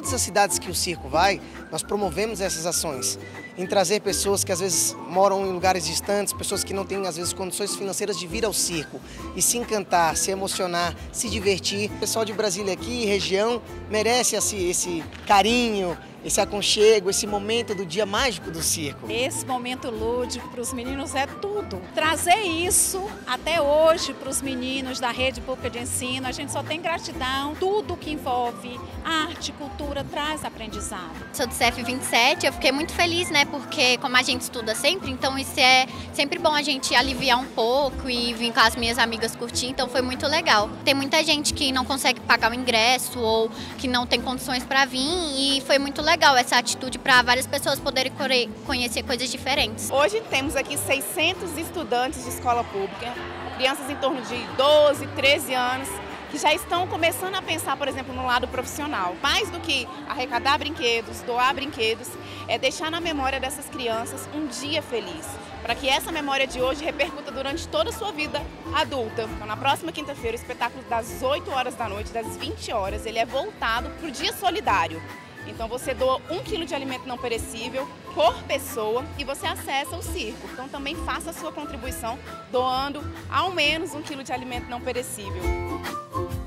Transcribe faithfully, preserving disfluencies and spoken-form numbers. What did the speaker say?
todas as cidades que o circo vai, nós promovemos essas ações, em trazer pessoas que às vezes moram em lugares distantes, pessoas que não têm às vezes condições financeiras de vir ao circo e se encantar, se emocionar, se divertir. O pessoal de Brasília aqui, região, merece esse, esse carinho, esse aconchego, esse momento do dia mágico do circo. Esse momento lúdico para os meninos é tudo. Trazer isso até hoje para os meninos da rede pública de ensino, a gente só tem gratidão. Tudo que envolve arte, cultura, traz aprendizado. Sou do C F vinte e sete, eu fiquei muito feliz, né, porque como a gente estuda sempre, então isso é sempre bom a gente aliviar um pouco e vir com as minhas amigas curtir, então foi muito legal. Tem muita gente que não consegue pagar o ingresso ou que não tem condições para vir e foi muito legal. legal essa atitude para várias pessoas poderem conhecer coisas diferentes. Hoje temos aqui seiscentos estudantes de escola pública, crianças em torno de doze, treze anos, que já estão começando a pensar, por exemplo, no lado profissional. Mais do que arrecadar brinquedos, doar brinquedos, é deixar na memória dessas crianças um dia feliz, para que essa memória de hoje repercuta durante toda a sua vida adulta. Então, na próxima quinta-feira, o espetáculo das oito horas da noite, das vinte horas, ele é voltado para o Dia Solidário. Então você doa um quilo de alimento não perecível por pessoa e você acessa o circo. Então também faça a sua contribuição doando ao menos um quilo de alimento não perecível.